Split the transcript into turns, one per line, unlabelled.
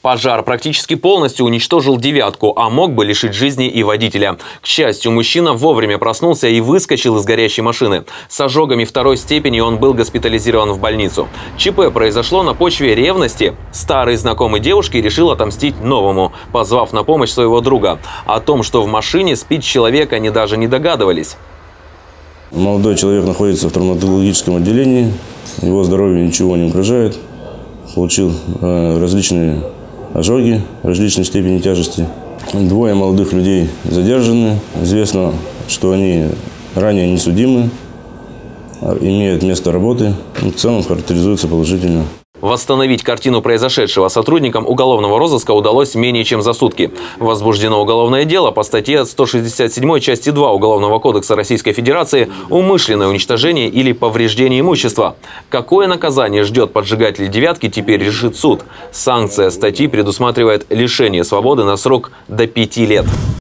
Пожар практически полностью уничтожил «девятку», а мог бы лишить жизни и водителя. К счастью, мужчина вовремя проснулся и выскочил из горящей машины. С ожогами второй степени он был госпитализирован в больницу. ЧП произошло на почве ревности. Старый знакомый девушки решил отомстить новому, позвав на помощь своего друга. О том, что в машине спит человек, они даже не догадывались.
Молодой человек находится в травматологическом отделении. Его здоровью ничего не угрожает. Получил различные ожоги различной степени тяжести. Двое молодых людей задержаны. Известно, что они ранее не судимы, имеют место работы. В целом характеризуются положительно.
Восстановить картину произошедшего сотрудникам уголовного розыска удалось менее чем за сутки. Возбуждено уголовное дело по статье 167 части 2 Уголовного кодекса Российской Федерации «Умышленное уничтожение или повреждение имущества». Какое наказание ждет поджигателей «девятки», теперь решит суд. Санкция статьи предусматривает лишение свободы на срок до 5 лет.